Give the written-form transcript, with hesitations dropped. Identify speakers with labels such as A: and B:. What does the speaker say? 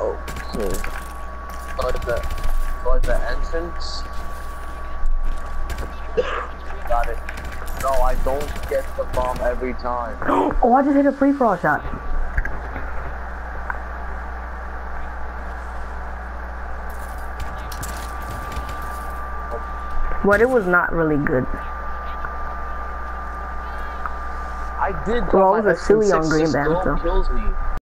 A: Okay. Towards the entrance. Got it. No, I don't get the bomb every time.
B: Oh, I just hit a free-for-all shot. But it was not really good.
A: I did.
B: Well, it was a silly on green band, so.
A: Kills me.